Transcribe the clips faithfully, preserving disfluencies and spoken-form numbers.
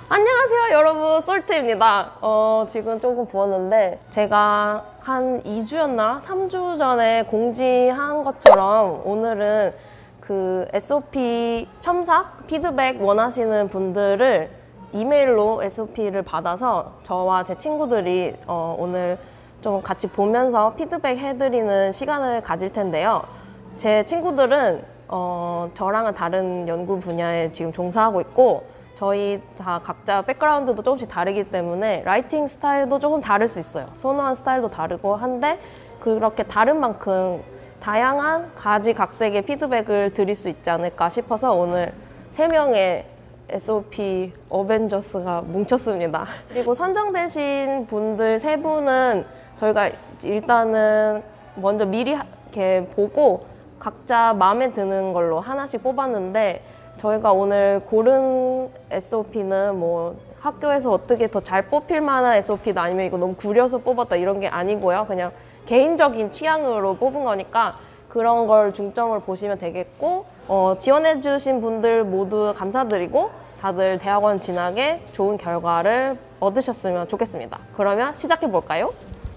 안녕하세요 여러분, 솔트입니다. 어, 지금 조금 부었는데 제가 한 이 주였나? 삼 주 전에 공지한 것처럼 오늘은 그 에스오피 첨삭 피드백 원하시는 분들을 이메일로 에스오피를 받아서 저와 제 친구들이 어, 오늘 좀 같이 보면서 피드백 해드리는 시간을 가질 텐데요. 제 친구들은 어, 저랑은 다른 연구 분야에 지금 종사하고 있고 저희 다 각자 백그라운드도 조금씩 다르기 때문에 라이팅 스타일도 조금 다를 수 있어요. 선호한 스타일도 다르고 한데 그렇게 다른 만큼 다양한 가지각색의 피드백을 드릴 수 있지 않을까 싶어서 오늘 세 명의 에스오피 어벤져스가 뭉쳤습니다. 그리고 선정되신 분들 세 분은 저희가 일단은 먼저 미리 이렇게 보고 각자 마음에 드는 걸로 하나씩 뽑았는데 저희가 오늘 고른 에스오피는 뭐 학교에서 어떻게 더 잘 뽑힐 만한 에스오피다 아니면 이거 너무 구려서 뽑았다 이런 게 아니고요. 그냥 개인적인 취향으로 뽑은 거니까 그런 걸 중점을 보시면 되겠고 어, 지원해주신 분들 모두 감사드리고 다들 대학원 진학에 좋은 결과를 얻으셨으면 좋겠습니다. 그러면 시작해 볼까요?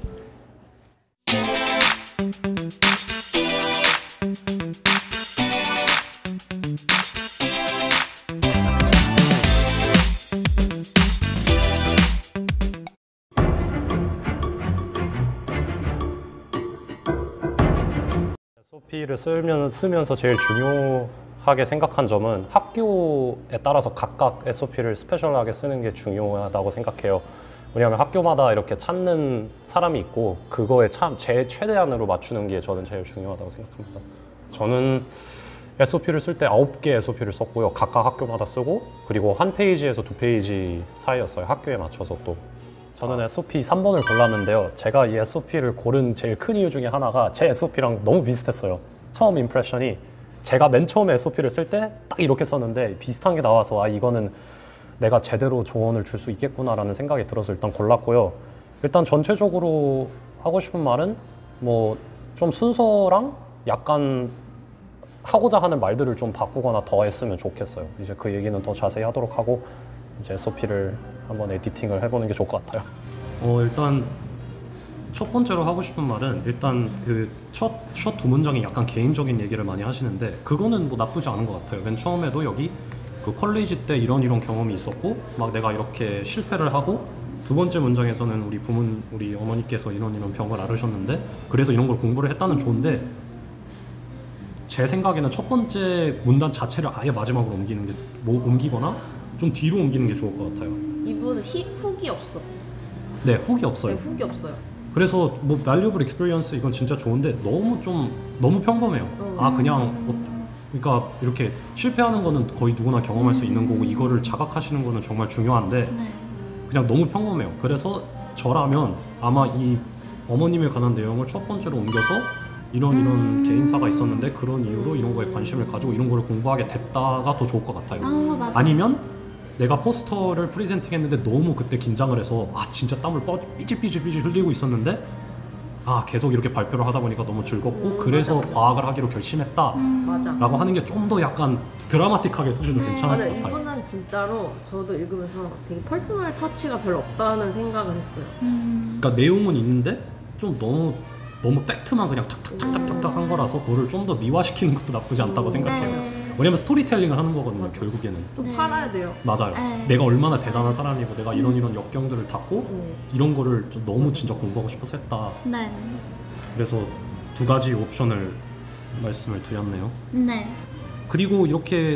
에스오피를 쓰면, 쓰면서 제일 중요하게 생각한 점은 학교에 따라서 각각 에스오피를 스페셜하게 쓰는 게 중요하다고 생각해요. 왜냐하면 학교마다 이렇게 찾는 사람이 있고 그거에 참 제 최대한으로 맞추는 게 저는 제일 중요하다고 생각합니다. 저는 에스오피를 쓸 때 아홉 개 에스오피를 썼고요. 각각 학교마다 쓰고 그리고 한 페이지에서 두 페이지 사이였어요. 학교에 맞춰서 또. 저는 에스오피 삼 번을 골랐는데요. 제가 이 에스오피를 고른 제일 큰 이유 중에 하나가 제 에스오피랑 너무 비슷했어요. 처음 임프레션이 제가 맨 처음에 에스오피를 쓸 때 딱 이렇게 썼는데 비슷한 게 나와서 아 이거는 내가 제대로 조언을 줄 수 있겠구나 라는 생각이 들어서 일단 골랐고요. 일단 전체적으로 하고 싶은 말은 뭐 좀 순서랑 약간 하고자 하는 말들을 좀 바꾸거나 더 했으면 좋겠어요. 이제 그 얘기는 더 자세히 하도록 하고 이제 에스오피를 한번 에디팅을 해보는 게 좋을 것 같아요. 어 일단 첫 번째로 하고 싶은 말은 일단 그 첫 첫 두 문장이 약간 개인적인 얘기를 많이 하시는데 그거는 뭐 나쁘지 않은 것 같아요. 맨 처음에도 여기 그 컬리지 때 이런 이런 경험이 있었고 막 내가 이렇게 실패를 하고 두 번째 문장에서는 우리 부모 우리 어머니께서 이런 이런 병을 앓으셨는데 그래서 이런 걸 공부를 했다는 좋은데 제 생각에는 첫 번째 문단 자체를 아예 마지막으로 옮기는 게 뭐 옮기거나 좀 뒤로 옮기는 게 좋을 것 같아요. 이분은 히, 훅이 없어. 네, 훅이 없어요. 네, 훅이 없어요. 그래서 뭐 valuable experience 이건 진짜 좋은데 너무 좀 너무 평범해요. 음. 아 그냥 뭐, 그러니까 이렇게 실패하는 거는 거의 누구나 경험할 수 있는 거고 이거를 자각하시는 거는 정말 중요한데 네. 그냥 너무 평범해요. 그래서 저라면 아마 이 어머님에 관한 내용을 첫 번째로 옮겨서 이런 이런 음... 개인사가 있었는데 그런 이유로 이런 거에 관심을 가지고 이런 거를 공부하게 됐다가 더 좋을 것 같아요. 아, 아니면 내가 포스터를 프리젠팅 했는데 너무 그때 긴장을 해서 아 진짜 땀을 삐질삐질삐질 흘리고 있었는데 아 계속 이렇게 발표를 하다 보니까 너무 즐겁고 음, 그래서 맞아. 과학을 하기로 결심했다 음. 라고 하는 게 좀 더 약간 드라마틱하게 쓰셔도 네. 괜찮을 맞아, 것 같아요. 이분은 진짜로 저도 읽으면서 되게 퍼스널 터치가 별로 없다는 생각을 했어요. 음. 그러니까 내용은 있는데 좀 너무 너무 팩트만 그냥 탁탁탁탁탁 음. 한 거라서 그거를 좀 더 미화시키는 것도 나쁘지 않다고 음. 생각해요. 네. 왜냐면 스토리텔링을 하는 거거든요. 맞아. 결국에는 좀 네. 팔아야 돼요. 맞아요. 네. 내가 얼마나 대단한 사람이고 내가 이런 이런 역경들을 탔고 음. 이런 거를 좀 너무 진짜 공부하고 싶어서 했다. 네. 그래서 두 가지 옵션을 말씀을 드렸네요. 네. 그리고 이렇게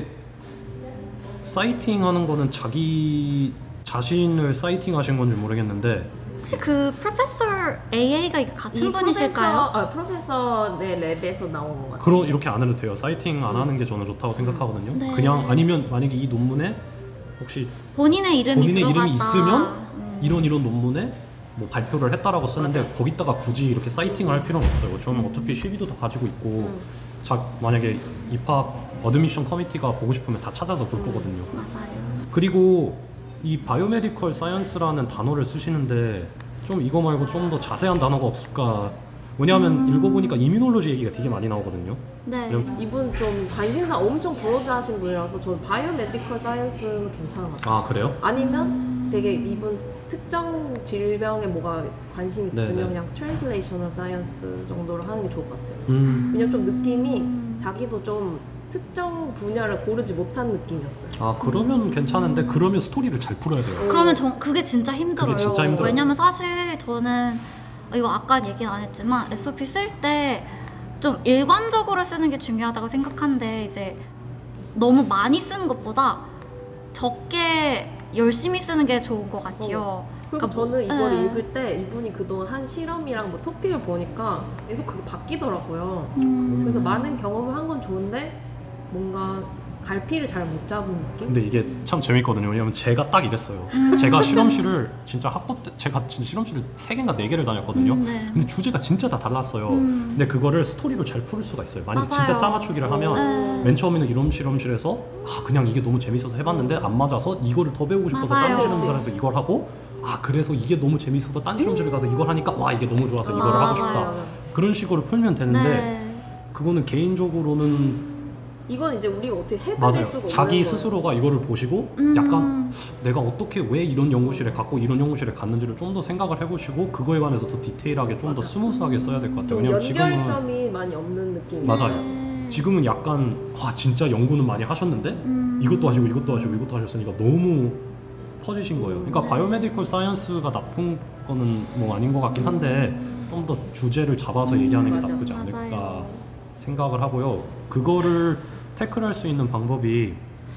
사이팅 하는 거는 자기 자신을 사이팅 하신 건지 모르겠는데 혹시 그 프로페서 에이에이가 같은 분이실까요? 프로페서, 아, 프로페서의 랩에서 나온 것 같아요. 그럼 이렇게 안 해도 돼요. 사이팅 안 하는 게 저는 좋다고 생각하거든요. 네. 그냥 아니면 만약에 이 논문에 혹시 본인의 이름이 본인의 들어갔다. 이름이 있으면 음. 이런 이런 논문에 뭐 발표를 했다라고 쓰는데 맞아. 거기다가 굳이 이렇게 사이팅을 할 필요는 없어요. 저는 음. 어차피 시비도 다 가지고 있고 음. 자, 만약에 입학 어드미션 커미티가 보고 싶으면 다 찾아서 볼 음. 거거든요. 맞아요. 그리고 이 바이오메디컬 사이언스라는 단어를 쓰시는데 좀 이거 말고 좀 더 자세한 단어가 없을까? 왜냐하면 음. 읽어보니까 이뮤놀로지 얘기가 되게 많이 나오거든요. 네. 왜냐면- 이분 좀 관심사 엄청 브로드하신 분이라서 저는 바이오메디컬 사이언스는 괜찮은 것 같아요. 아 그래요? 아니면 되게 이분 특정 질병에 뭐가 관심 있으면 네네. 그냥 트랜슬레이셔널 사이언스 정도로 하는 게 좋을 것 같아요. 음. 왜냐면 좀 느낌이 자기도 좀 특정 분야를 고르지 못한 느낌이었어요. 아 그러면 괜찮은데 그러면 스토리를 잘 풀어야 돼요. 그러면 저, 그게 진짜 힘들어요. 그게 진짜 힘들어요. 왜냐면 사실 저는 이거 아까 얘기는 안 했지만 에스오피 쓸 때 좀 일관적으로 쓰는 게 중요하다고 생각하는데 이제 너무 많이 쓰는 것보다 적게 열심히 쓰는 게 좋은 것 같아요. 그리고 그러니까 저는 뭐- 이걸 네. 읽을 때 이분이 그동안 한 실험이랑 뭐 토픽을 보니까 계속 그게 바뀌더라고요. 음. 그래서 많은 경험을 한 건 좋은데 뭔가 갈피를 잘 못 잡은 느낌? 근데 이게 참 재밌거든요. 왜냐면 제가 딱 이랬어요. 음. 제가 실험실을 진짜 학부 때 제가 진짜 실험실을 세 개인가 네 개를 다녔거든요. 음, 네. 근데 주제가 진짜 다 달랐어요. 음. 근데 그거를 스토리로 잘 풀 수가 있어요. 만약 맞아요. 진짜 짜맞추기를 하면 네. 맨 처음에는 이런 실험실에서 아 그냥 이게 너무 재밌어서 해봤는데 안 맞아서 이거를 더 배우고 싶어서 맞아요. 딴 실험실에서 이걸 하고 아 그래서 이게 너무 재밌어서 딴 실험실에 가서 이걸 하니까 와 이게 너무 좋아서 이걸 맞아요. 하고 싶다. 그런 식으로 풀면 되는데 네. 그거는 개인적으로는 이건 이제 우리가 어떻게 해드릴 맞아요. 수가 없는 자기 거예요. 스스로가 이거를 보시고 음. 약간 내가 어떻게 왜 이런 연구실에 갔고 이런 연구실에 갔는지를 좀 더 생각을 해보시고 그거에 관해서 더 디테일하게 좀 더 스무스하게 써야 될 것 같아요. 좀 왜냐면 지금은 연결점이 많이 없는 느낌이에요. 맞아요. 네. 지금은 약간 와 진짜 연구는 많이 하셨는데 음. 이것도 하시고 이것도 하시고 이것도 하셨으니까 너무 퍼지신 거예요. 그러니까 네. 바이오메디컬 사이언스가 나쁜 거는 뭐 아닌 것 같긴 한데 좀 더 주제를 잡아서 음, 얘기하는 게 맞아. 나쁘지 맞아요. 않을까 생각을 하고요. 그거를 태클할 수 있는 방법이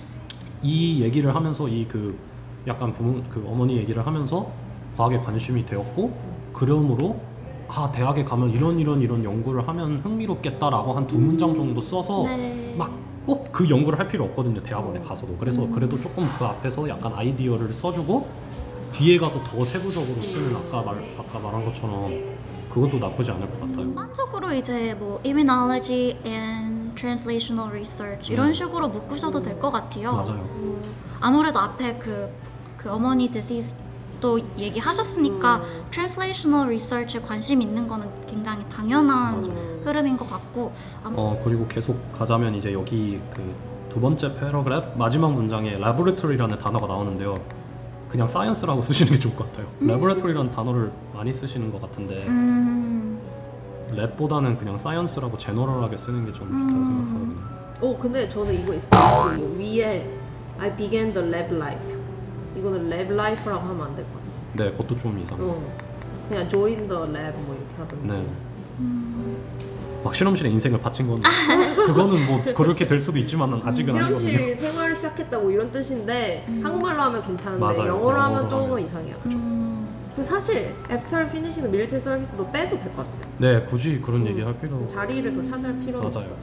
이 얘기를 하면서 이 그 약간 부모 그 어머니 얘기를 하면서 과학에 관심이 되었고 그러므로 아 대학에 가면 이런 이런 이런 연구를 하면 흥미롭겠다라고 한 두 문장 정도 써서 네. 막 꼭 그 연구를 할 필요 없거든요 대학원에 가서도. 그래서 음. 그래도 조금 그 앞에서 약간 아이디어를 써주고 뒤에 가서 더 세부적으로 쓰는 아까 말 아까 말한 것처럼 그것도 나쁘지 않을 것 같아요. 일반적으로 이제 뭐 immunology and translational research 이런 음. 식으로 묶으셔도 될 것 같아요. 맞아요. 뭐 아무래도 앞에 그, 그 어머니 디시즈 또 얘기하셨으니까 음. translational research에 관심 있는 거는 굉장히 당연한 맞아요. 흐름인 것 같고 아무- 어 그리고 계속 가자면 이제 여기 그 두 번째 패러그래프 마지막 문장에 laboratory라는 단어가 나오는데요. 그냥 science라고 쓰시는 게 좋을 것 같아요. 음. laboratory라는 단어를 많이 쓰시는 것 같은데 음, 랩보다는 그냥 science라고 제너럴하게 쓰는 게 좀 좋다고 음. 생각하거든요. 어 근데 저는 이거 있어요. 이 위에 I began the lab life. 이거는 lab life라고 하면 안 될 것 같아요. 네, 그것도 좀 이상해요. 어. 그냥 join the lab 뭐 이렇게 하던데. 네. 음. 막 실험실에 인생을 바친 건 그거는 뭐 그렇게 될 수도 있지만 아직은 아니거든요. 실험실 생활을 시작했다 뭐 이런 뜻인데 한국말로 하면 괜찮은데 맞아요. 영어로 하면 영어로 조금 하면. 이상해요. 음. 그리고 사실 after finishing the military service도 빼도 될 것 같아요. 네, 굳이 그런 얘기 할 필요 자리를 더 차지할 필요는 없어요. 맞아요.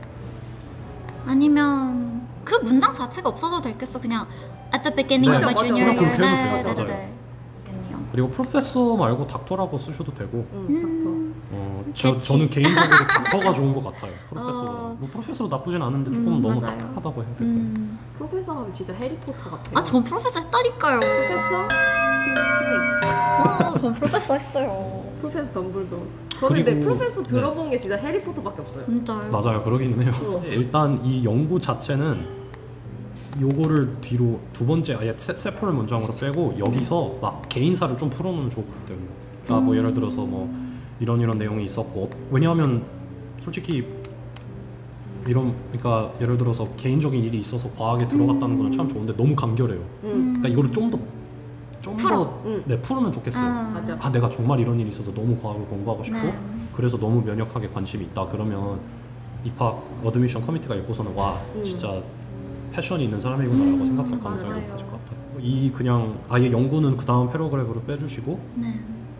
아니면 그 문장 자체가 없어도 될겠어. 그냥 at the beginning 네, of my 맞아, junior 맞아. year. 그렇게 해도 돼요. 네, 네, 맞아요. 네. 됐네요. 그리고 프로페서 말고 닥터라고 쓰셔도 되고 응, 어, 저, 그치. 저는 개인적으로 닥터가 좋은 것 같아요. 프로페서. 어. 뭐 프로페서도 나쁘진 않은데 조금 음, 너무 맞아요. 딱딱하다고 해야 될까요? 음. 닥터. 프로페서 하면 진짜 해리포터 같아요. 아, 전 프로페서 했다니까요. 프로페서 스네이프. 아, 전 프로페서 했어요. 프로페서 덤블도어. 저는 근데 그리고- 프로페서 들어본 게 진짜 해리포터밖에 없어요. 진짜요? 맞아요. 그러기는 해요. 어. 일단 이 연구 자체는 요거를 뒤로 두 번째 아예 세, 세포를 문장으로 빼고 여기서 막 개인사를 좀 풀어놓으면 좋을 것 같아요. 아, 뭐 예를 들어서 뭐 이런 이런 내용이 있었고 어, 왜냐하면 솔직히 이런 그러니까 예를 들어서 개인적인 일이 있어서 과학에 들어갔다는 거는 참 좋은데 너무 간결해요. 응. 그러니까 이거를 좀 더 좀 더 응. 네, 풀으면 좋겠어요. 아. 맞아. 아 내가 정말 이런 일이 있어서 너무 과학을 공부하고 싶고 네. 그래서 너무 면역학에 관심이 있다 그러면 입학 어드미션 커미티가 읽고서는 와 음. 진짜 패션이 있는 사람이구나라고 음, 생각할 가능성이 맞아요. 높아질 것 같아요. 이 그냥 아예 연구는 그 다음 패러그래프로 빼주시고 네.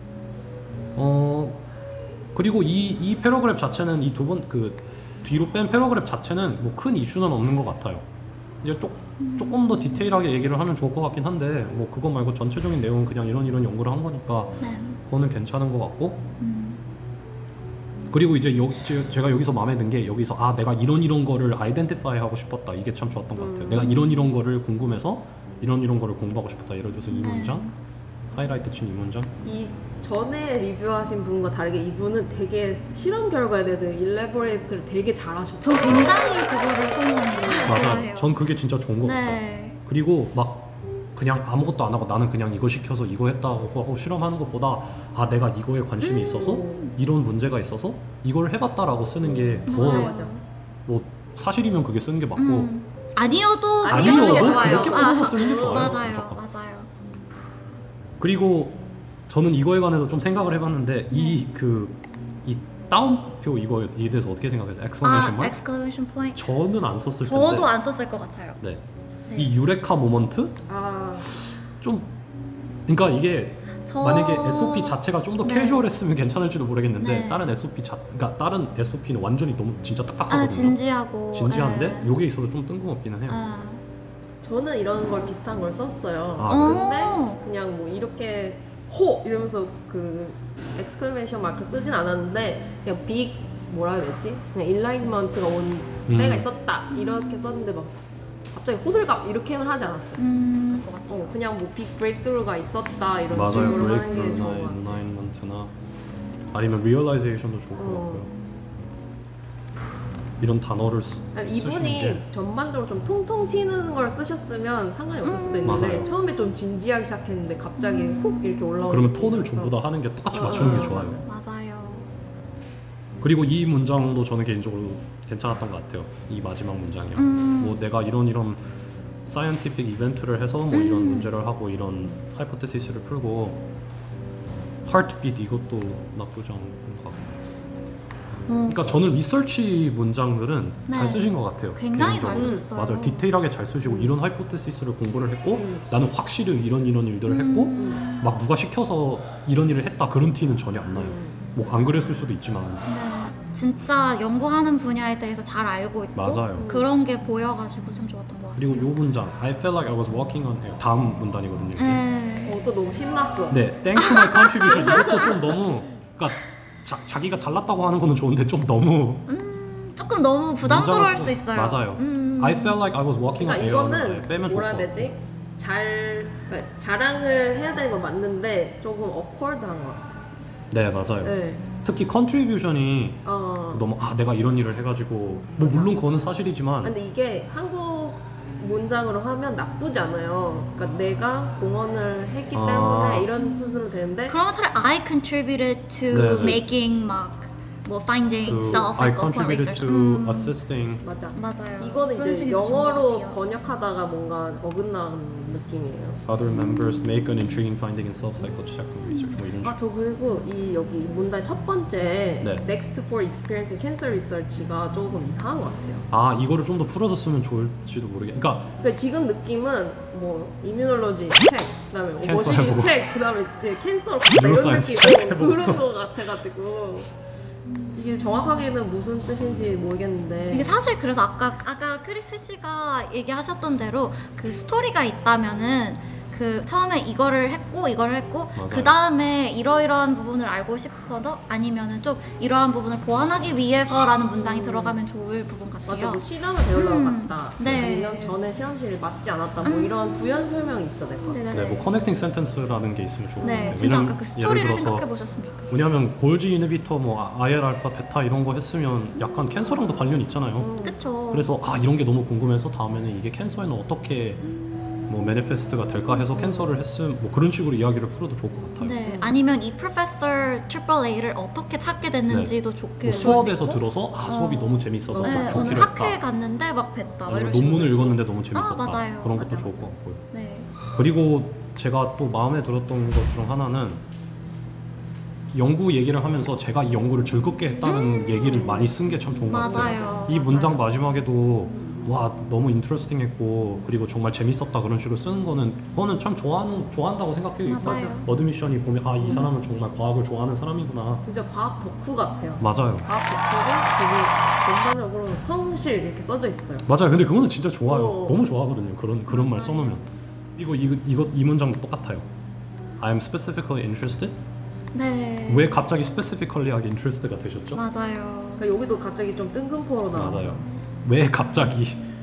어 그리고 이 이 패러그래프 자체는 이 두 번 그 뒤로 뺀 패러그래프 자체는 뭐 큰 이슈는 없는 것 같아요. 이제 조, 조금 더 디테일하게 얘기를 하면 좋을 것 같긴 한데 뭐 그거 말고 전체적인 내용은 그냥 이런 이런 연구를 한 거니까 네. 그거는 괜찮은 것 같고 음. 그리고 이제 여, 제- 제가 여기서 마음에 든 게 여기서 아 내가 이런 이런 거를 아이덴티파이 하고 싶었다 이게 참 좋았던 것 같아요. 음. 내가 이런 이런 거를 궁금해서 이런 이런 거를 공부하고 싶었다. 예를 들어서 이 네. 문장 하이라이트 친 이 문장? 이 전에 리뷰하신 분과 다르게 이분은 되게 실험 결과에 대해서 일레버레이트를 되게 잘하셨어요. 저 굉장히 그거를 선호합니다. 맞아요. 좋아해요. 전 그게 진짜 좋은 것 같아요. 네. 그리고 막 그냥 아무것도 안 하고 나는 그냥 이거 시켜서 이거 했다고 하고 실험하는 것보다 아 내가 이거에 관심이 있어서 음. 이런 문제가 있어서 이걸 해봤다라고 쓰는 게 더 맞아요. 맞아. 뭐 사실이면 그게 쓰는 게 맞고 음. 아니어도 그렇게 아니어도 쓰는 게 좋아요. 그렇게 뽑아서 쓰는 게 좋아요. 맞아요, 무조건. 맞아요. 그리고 저는 이거에 관해서 좀 생각을 해봤는데 이 그 이 따옴표 이거에 대해서 어떻게 생각하세요? 엑스클레이션 아, 마크? exclamation point. 저는 안 썼을 텐데 저도 안 썼을 것 같아요. 네. 네. 이 유레카 모먼트 아, 좀 그러니까 이게 저... 만약에 에스오피 자체가 좀 더 네. 캐주얼했으면 괜찮을지도 모르겠는데 네. 다른 에스오피 자 그러니까 다른 에스오피는 완전히 너무 진짜 딱딱하거든요. 아 진지하고. 진지한데 네. 요게 있어서 좀 뜬금없기는 해요. 아. 저는 이런 걸 비슷한 걸 썼어요. 아, 근데 오. 그냥 뭐 이렇게 호 이러면서 그 엑스클레이션 마크 쓰진 않았는데 그냥 빅 뭐라 해야 되지? 그냥 일라이먼트가 온 음. 때가 있었다 이렇게 썼는데 막 갑자기 호들갑 이렇게는 하지 않았어요. 음. 어, 그냥 뭐 빅 브레이크스루가 있었다 이런 맞아요. 식으로 하는 게 브레이크나 좋은 것 같아요. 엔라인먼트나 아니면 리얼라이제이션도 좋을 것 어. 같고요. 이런 단어를 쓰, 아니, 쓰시는 이분이 게 전반적으로 좀 통통 튀는 걸 쓰셨으면 상관이 없을 수도 음. 있는데 맞아요. 처음에 좀 진지하게 시작했는데 갑자기 음. 훅 이렇게 올라오는 그러면 톤을 느낌이라서. 전부 다 하는 게 똑같이 어, 맞추는 게 어, 좋아요. 맞아. 맞아요. 그리고 이 문장도 저는 개인적으로 괜찮았던 것 같아요. 이 마지막 문장이요. 음. 뭐 내가 이런 이런 사이언티픽 이벤트를 해서 뭐 이런 음. 문제를 하고 이런 하이포테시스를 풀고 하트비트 이것도 나쁘지 않은 것 같고. 음. 그러니까 저는 리서치 문장들은 네. 잘 쓰신 것 같아요. 굉장히 잘 개인적으로. 쓰셨어요. 맞아요. 디테일하게 잘 쓰시고 이런 하이포테시스를 공부를 했고 음. 나는 확실히 이런 이런 일들을 음. 했고 음. 막 누가 시켜서 이런 일을 했다 그런 티는 전혀 안 나요. 음. 뭐 안 그랬을 수도 있지만 네. 진짜 연구하는 분야에 대해서 잘 알고 있고 맞아요. 그런 게 보여가지고 참 좋았던 것 같아요. 그리고 요 문장 I felt like I was walking on air 다음 문단이거든요. 이제. 네. 어, 또 너무 신났어. 네, thanks to my contribution 이것도 좀 너무 그러니까 자, 자기가 잘났다고 하는 거는 좋은데 좀 너무 음, 조금 너무 부담스러울 문장은 수 좀- 있어요. 맞아요. 음. I felt like I was walking 그러니까 on air 이거는 빼면 좋을 뭐라 것 해야 같아요. 되지? 잘 그러니까 자랑을 해야 되는 건 맞는데 조금 어커드한 것 같아요. 네, 맞아요. 네. 특히 컨트리뷰션이 어. 너무 아 내가 이런 일을 해가지고 뭐 물론 그거는 사실이지만 근데 이게 한국 문장으로 하면 나쁘지 않아요. 그러니까 내가 공헌을 했기 아. 때문에 이런 수준으로 되는데 그러면 차라리 I contributed to 네, 네. making 막 뭐 finding to, stuff I like open contributed research. to 음. assisting 맞아. 맞아요. 이거는 그런 이제 식이 더 좋은 것 영어로 같아요. 번역하다가 뭔가 어긋난 느낌이에요. other members make an intriguing finding in cell cycle check research 뭐 이런 아, 식으로. 저 그리고 이 여기 문단 첫 번째 네. Next for experience in cancer research가 조금 이상한 것 같아요. 아 이거를 좀 더 풀어서 쓰면 좋을지도 모르겠. 그러니까 그러니까 지금 느낌은 뭐 이뮤놀로지 책, 그다음에 뭐 캔서 머신 해보고. 책, 그다음에 이제 캔서로 갔다 이런 뉴로사이언스 느낌 책 해보고. 그런 거 같아가지고 이게 정확하게는 무슨 뜻인지 모르겠는데 이게 사실 그래서 아까 아까 크리스 씨가 얘기하셨던 대로 그 스토리가 있다면은 그 처음에 이거를 했고 이거를 했고 맞아요. 그 다음에 이러이러한 부분을 알고 싶어서 아니면은 좀 이러한 부분을 보완하기 위해서라는 문장이 들어가면 좋을 부분 맞아, 같아요. 뭐 실험을 배우려고 음, 갔다. 네. 일 년 전에 실험실이 맞지 않았다. 뭐 음. 이런 부연 설명이 있어야 될 것 같아요. 네네네. 네, 뭐 커넥팅 센텐스라는 게 있으면 좋을 것 네, 같아요. 진짜 왜냐면 아까 그 예를 스토리를 들어서 생각해 보셨으면 좋겠어요. 왜냐하면 골지 이니비터 뭐 아이알 알파 베타 이런 거 했으면 약간 캔서랑도 관련 있잖아요. 음. 그쵸. 그래서 아 이런 게 너무 궁금해서 다음에는 이게 캔서에는 어떻게 뭐 매니페스트가 될까 해서 캔서를 했음 뭐 그런 식으로 이야기를 풀어도 좋을 것 같아요. 네, 아니면 이 프로페서 트리플 A를 어떻게 찾게 됐는지도 좋게 뭐 볼수 수업에서 있고. 들어서 아 수업이 어. 너무 재밌어서 네, 좀 네, 좋기로 오늘 학회에 했다. 갔는데 막 뵀다. 막 아니면 이런 논문을 식으로. 읽었는데 너무 재밌었다. 맞아요. 그런 것도 맞아요. 좋을 것 같고요. 네. 그리고 제가 또 마음에 들었던 것 중 하나는 연구 얘기를 하면서 제가 이 연구를 즐겁게 했다는 얘기를 많이 쓴 게 참 좋은 것 같아요. 음. 맞아요. 이 문장 마지막에도 와 너무 인트레스팅했고 그리고 정말 재밌었다 그런 식으로 쓰는 거는 그거는 참 좋아하는 좋아한다고 생각해요. 맞아요. 어드미션이 보면 아 이 사람은 정말 과학을 좋아하는 사람이구나. 진짜 과학 덕후 같아요. 맞아요. 과학 덕후가 되게 전반적으로 성실 이렇게 써져 있어요. 맞아요. 근데 그거는 진짜 좋아요. 어. 너무 좋아하거든요. 그런 그런 말 맞아요. 써놓으면. 이거 이거 이거 이 문장도 똑같아요. I am specifically interested. 네. 왜 갑자기 specifically하게 interested가 되셨죠? 맞아요. 그러니까 여기도 갑자기 좀 뜬금포로 나왔어요. 맞아요. 왜 갑자기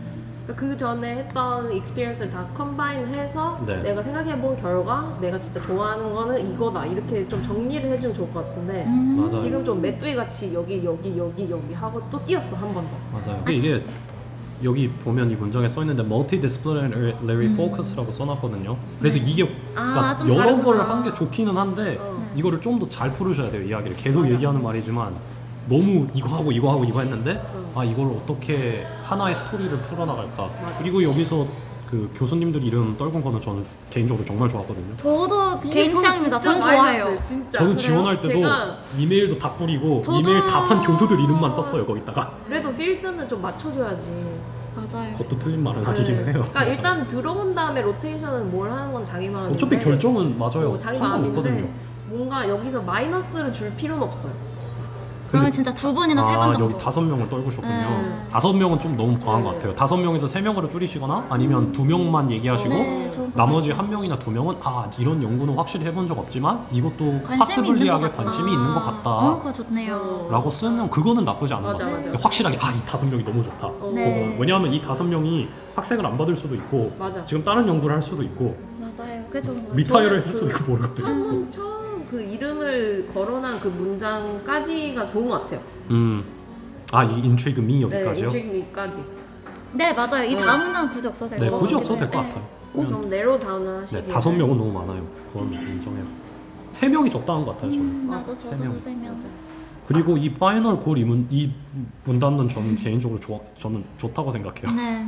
그러니까 그 전에 했던 익스피리언스를 다 컴바인해서 네. 내가 생각해본 결과 내가 진짜 좋아하는 거는 이거다 이렇게 좀 정리를 해주면 좋을 것 같은데 음. 맞아요. 지금 좀 메뚜기 같이 여기 여기 여기 여기 하고 또 뛰었어 한 번 더. 맞아요. 근데 이게 여기 보면 이 문장에 써 있는데 multidisciplinary focus라고 써놨거든요. 그래서 이게 아, 그러니까 좀 여러 다르구나. 걸 한 게 좋기는 한데 어. 이거를 좀 더 잘 풀으셔야 돼요. 이야기를 계속 맞아. 얘기하는 말이지만 너무 이거 하고 이거 하고 이거 했는데 어. 아 이걸 어떻게 하나의 스토리를 풀어나갈까. 맞아. 그리고 여기서 그 교수님들 이름 떨군 거는 저는 개인적으로 정말 좋았거든요. 저도 이게 개인 저는 취향입니다. 진짜 전 많이 좋아해요. 봤어요, 진짜. 저는 그래요? 지원할 때도 제가 이메일도 다 뿌리고 저도- 이메일 답한 교수들 이름만 썼어요 거기다가. 그래도 필드는 좀 맞춰줘야지. 맞아요. 그것도 틀린 말은 아니기는 해요. 그러니까 일단 들어온 다음에 로테이션은 뭘 하는 건 자기 마음인데 어차피 결정은 맞아요. 어, 자기 상관없거든요. 마음인데 뭔가 여기서 마이너스를 줄 필요는 없어요. 그러면 근데- 진짜 두 분이나 세 분 아 정도. 여기 다섯 명을 떨구셨군요. 네. 다섯 명은 좀 너무 과한 네. 것 같아요. 다섯 명에서 세 명으로 줄이시거나 아니면 두 명만 얘기하시고 네, 좋은 것 나머지 같아요. 한 명이나 두 명은 아 이런 연구는 확실히 해본 적 없지만 이것도 관심이 있는 파스블리하게 것 같다. 관심이 있는 것 어, 같다. 그거 좋네요. 어. 라고 쓰면 그거는 나쁘지 않은 것 맞아, 같아요. 맞아. 근데 확실하게 아 이 다섯 명이 너무 좋다. 어. 네. 그거. 왜냐하면 이 다섯 명이 학생을 안 받을 수도 있고 맞아. 지금 다른 연구를 할 수도 있고 맞아요. 그게 좋은 것 같아요. 리타이어를 했을 그- 수도 있고 모르거든요. 처음 처음 그 이름을 거론한 그 문장까지가 좋은 것 같아요. 음. 아, 이 인트리그 미 네, 여기까지요? 인트리그까지. 네, 맞아요. 이 어. 다음 문장은 굳이 없어도 될 네, 것 굳이 같아요. 없어도 될 것 네. 같아요. 좀 내로 다운을 하시길. 네, 다섯 명은 너무 많아요. 그건 인정해요. 세 명이 적당한 것 같아요, 저는. 음, 나도 세 저도 명. 세 명. 그리고 이 파이널 골 이문 이 문단은 저는 개인적으로 좋아, 저는 좋다고 생각해요. 네,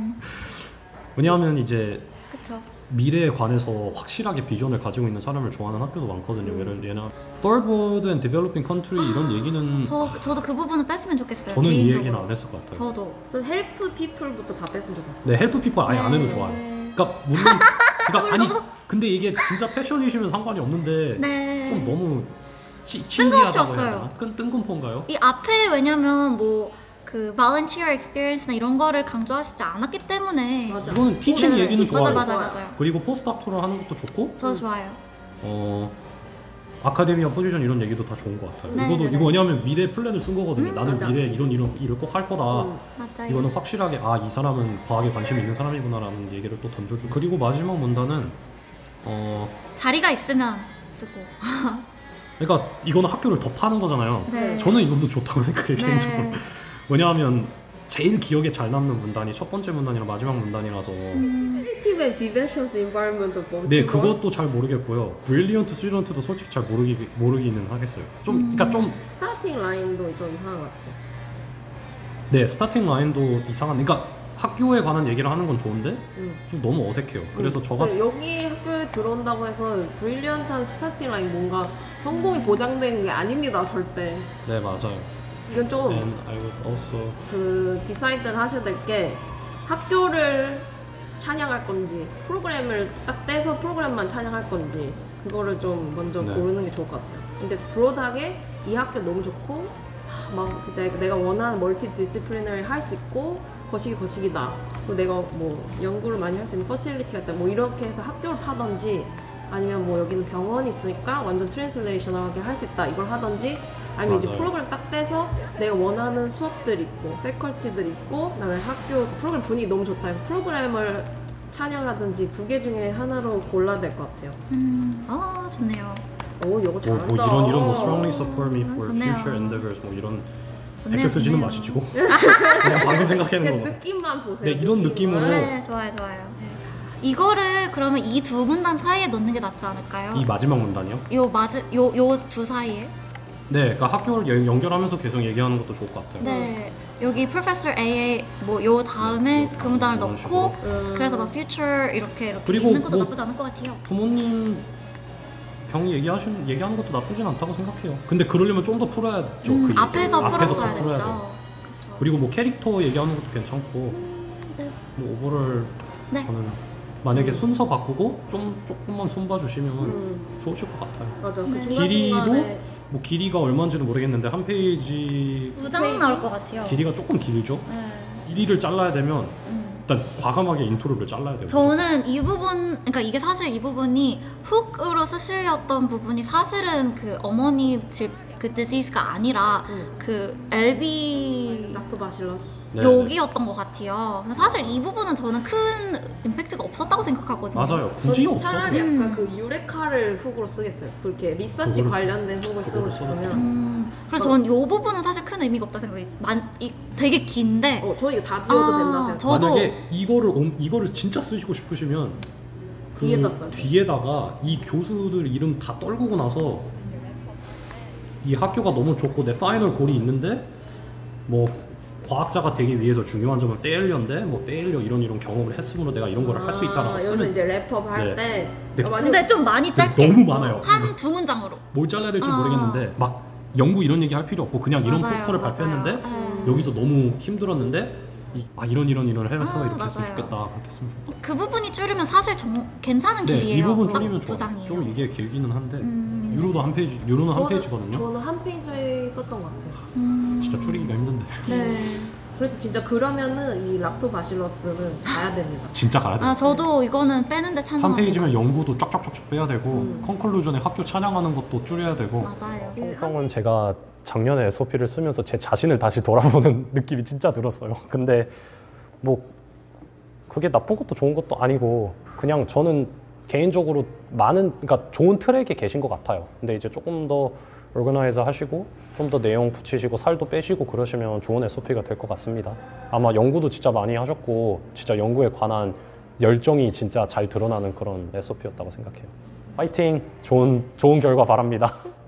왜냐하면 이제 그렇죠. 미래에 관해서 확실하게 비전을 가지고 있는 사람을 좋아하는 학교도 많거든요. 예를 얘는 Third World and Developing Country 이런 얘기는 저 저도 그 부분은 뺐으면 좋겠어요. 저는 이 개인적으로. 얘기는 안 했을 것 같아요. 저도. 전 헬프 피플부터 다 뺐으면 좋겠어요. 네, 헬프 피플 아예 안 해도 네. 좋아요. 그러니까 물론 그러니까 아니 근데 이게 진짜 패션이시면 상관이 없는데 네. 좀 너무 치, 뜬금없이 치지하다고 해야 왔어요. 되나? 끈 뜬금포인가요? 이 앞에 왜냐면 뭐 그 volunteer experience나 이런 거를 강조하시지 않았기 때문에. 맞아. 이거는 티칭 네, 얘기는 맞아, 좋아요. 맞아, 맞아요. 그리고 포스닥토럴 하는 것도 좋고 저 좋아요. 어 아카데미아 포지션 이런 얘기도 다 좋은 것 같아요. 네, 이거도 네, 네. 이거 왜냐하면 미래 플랜을 쓴 거거든요. 음, 나는 맞아. 미래 이런 이런 일을 꼭 할 거다. 음. 맞아요. 이거는 확실하게 아 이 사람은 과학에 관심이 있는 사람이구나라는 얘기를 또 던져주고 그리고 마지막 문단은 어 자리가 있으면 쓰고. 그러니까 이거는 학교를 더 파는 거잖아요. 네. 저는 이것도 좋다고 생각해요 개인적으로. 네. 왜냐하면 제일 기억에 잘 남는 문단이 첫 번째 문단이랑 마지막 문단이라서 음, Creative and vivacious environment of 네 그것도 잘 모르겠고요. Brilliant student도 솔직히 잘 모르기, 모르기는 하겠어요. 좀 그러니까 좀 스타팅 라인도 좀 이상한 것 같아요. 네 스타팅 라인도 이상한 그러니까 학교에 관한 얘기를 하는 건 좋은데 음. 좀 너무 어색해요. 그래서 음. 저가 그 여기 학교에 들어온다고 해서 브릴리언트한 스타팅 라인 뭔가 성공이 보장된 게 아닙니다 절대. 네 맞아요. 이건 좀 And I would also 그 디사이드를 하셔야 될 게 학교를 찬양할 건지 프로그램을 딱 떼서 프로그램만 찬양할 건지 그거를 좀 먼저 네. 고르는 게 좋을 것 같아요. 근데 브로드하게 이 학교 너무 좋고 하, 막 그때 내가 원하는 멀티 디시플리너리 할 수 있고 거시기 거시기다. 그리고 내가 뭐 연구를 많이 할 수 있는 퍼실리티가 있다. 뭐 이렇게 해서 학교를 파던지 아니면 뭐 여기는 병원이 있으니까 완전 트랜슬레이션하게 할 수 있다. 이걸 하던지 아니면 이제 맞아요. 프로그램 딱 떼서 내가 원하는 수업들 있고 패컬티들 있고 그다음에 학교 프로그램 분위기 너무 좋다 해서 프로그램을 찬양하든지 두 개 중에 하나로 골라야 될 것 같아요. 음, 아 좋네요. 오 이거 뭐, 잘한다. 뭐 이런 이런 뭐 strongly support me for 좋네요. future endeavors 뭐 이런 좋네요, 댓글 쓰지는 좋네요. 마시고 그냥 방금 생각하는 그냥 거. 느낌만 보세요. 네, 이런 느낌만. 느낌으로. 네, 좋아요, 좋아요. 네. 이거를 그러면 이 두 문단 사이에 넣는 게 낫지 않을까요? 이 마지막 문단이요? 요 맞은 요요 두 사이에. 네, 그러니까 학교를 연- 연결하면서 계속 얘기하는 것도 좋을 것 같아요. 네, 여기 Professor A의 뭐 요 다음에 네, 그 문단을 이런 넣고 식으로. 음. 그래서 막 future 이렇게 이렇게 그리고 있는 것도 뭐- 나쁘지 않을 것 같아요. 부모님 병 얘기하신 얘기하는 것도 나쁘진 않다고 생각해요. 근데 그러려면 좀 더 풀어야죠. 음, 그 얘기를. 앞에서 풀었어야 풀어야 됐죠. 돼요. 그쵸. 그리고 뭐 캐릭터 얘기하는 것도 괜찮고 음, 네. 뭐 오버를 네. 저는 만약에 순서 바꾸고 좀 조금만 손봐 주시면 음, 좋으실 것 같아요. 맞아. 네. 그 중간 길이도 중간에 뭐 길이가 얼마인지는 모르겠는데 한 페이지 두 장 나올 것 같아요. 길이가 조금 길죠. 네. 길이를 잘라야 되면 음. 일단 과감하게 인트로를 잘라야 돼요. 저는 이 부분, 그러니까 이게 사실 이 부분이 훅으로 쓰시려던 부분이 사실은 그 어머니 집 그 디지즈가 아니라 음. 그 엘비 락토바실러스. 네, 여기였던 것 같아요. 근데 사실 이 부분은 저는 큰 임팩트가 없었다고 생각하거든요. 맞아요. 굳이 저는 없어. 차라리 음. 약간 그 유레카를 훅으로 쓰겠어요. 그렇게 리서치 그거를 관련된 훅을 쓰고 그거를 써도 싶으면. 음, 그래서 저는 이 부분은 사실 큰 의미가 없다 생각해요. 만, 이, 되게 긴데 어, 저 이거 다 지워도 아, 된다 생각. 저도- 만약에 이거를 옴- 이거를 진짜 쓰시고 싶으시면 그 뒤에다 써요. 뒤에다가 이 교수들 이름 다 떨구고 나서 이 학교가 너무 좋고 내 파이널 골이 있는데 뭐 과학자가 되기 위해서 중요한 점은 페일리어인데 뭐 페일리어 이런 이런 경험을 했으므로 내가 이런 거를 할 수 있다라고 아, 여기서 쓰면 이제 랩업 할 네. 때. 네. 어, 만약- 근데 좀 많이 짧게 너무 많아요. 한 두 문장으로. 뭘 잘라야 될지 아. 모르겠는데 막 연구 이런 얘기 할 필요 없고 그냥 이런 맞아요, 포스터를 맞아요. 발표했는데 네. 여기서 너무 힘들었는데 이, 아 이런 이런 이런 해서 아, 이렇게 했으면 맞아요. 좋겠다 그렇게 했으면 좋겠다. 그 부분이 줄이면 사실 정, 괜찮은 네, 길이에요. 이 부분 딱 줄이면 두 좋아요. 장이에요. 좀 이게 길기는 한데 음. 유로도 한 페이지, 유로는 한 저는- 페이지거든요. 저는 한 페이지에 썼던 것 같아요. 음. 진짜 줄이기가 힘든데 네. 그래서 진짜 그러면은 이 락토바실러스는 가야 됩니다. 진짜 가야 돼요. 아 저도 이거는 빼는데 찬성합니다. 한 페이지면 연구도 쫙쫙쫙쫙 빼야 되고 음. 컨클루전에 학교 찬양하는 것도 줄여야 되고 맞아요. 형은 제가 작년에 에스오피를 쓰면서 제 자신을 다시 돌아보는 느낌이 진짜 들었어요. 근데 뭐 그게 나쁜 것도 좋은 것도 아니고 그냥 저는 개인적으로 많은 그러니까 좋은 트랙에 계신 것 같아요. 근데 이제 조금 더 오르가나이즈 하시고 좀 더 내용 붙이시고 살도 빼시고 그러시면 좋은 에스오피가 될 것 같습니다. 아마 연구도 진짜 많이 하셨고 진짜 연구에 관한 열정이 진짜 잘 드러나는 그런 에스오피였다고 생각해요. 파이팅! 좋은 좋은 결과 바랍니다.